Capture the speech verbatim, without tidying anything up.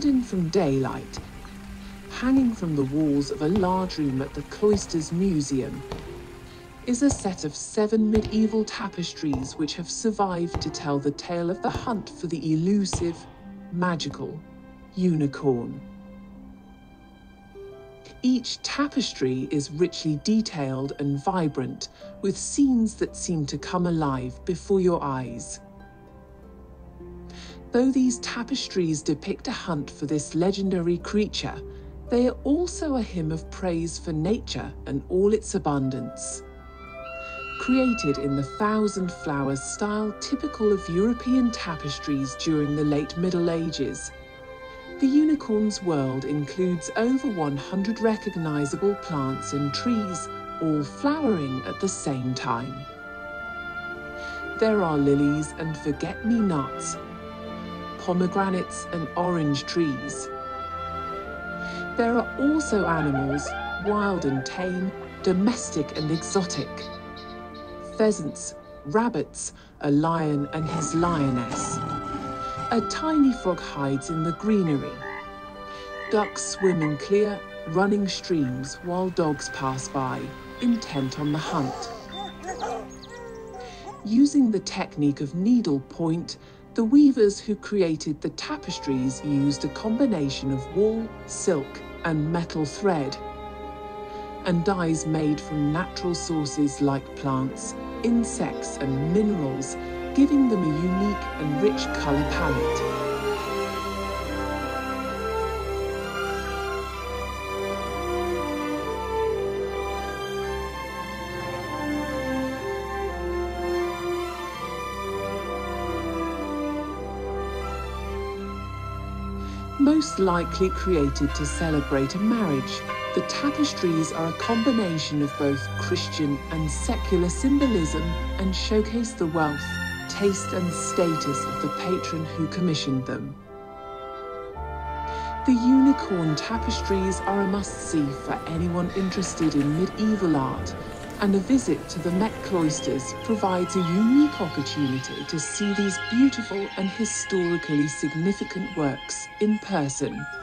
hidden from daylight, hanging from the walls of a large room at the Cloisters Museum, is a set of seven medieval tapestries which have survived to tell the tale of the hunt for the elusive, magical unicorn. Each tapestry is richly detailed and vibrant, with scenes that seem to come alive before your eyes. Though these tapestries depict a hunt for this legendary creature, they are also a hymn of praise for nature and all its abundance. Created in the thousand flowers style typical of European tapestries during the late Middle Ages, the unicorn's world includes over one hundred recognizable plants and trees, all flowering at the same time. There are lilies and forget-me-nots, pomegranates and orange trees. There are also animals, wild and tame, domestic and exotic. Pheasants, rabbits, a lion and his lioness. A tiny frog hides in the greenery. Ducks swim in clear, running streams while dogs pass by, intent on the hunt. Using the technique of needlepoint, the weavers who created the tapestries used a combination of wool, silk, and metal thread, and dyes made from natural sources like plants, insects, and minerals, giving them a unique and rich color palette. Most likely created to celebrate a marriage, the tapestries are a combination of both Christian and secular symbolism and showcase the wealth, taste and status of the patron who commissioned them. The unicorn tapestries are a must-see for anyone interested in medieval art, and a visit to the Met Cloisters provides a unique opportunity to see these beautiful and historically significant works in person.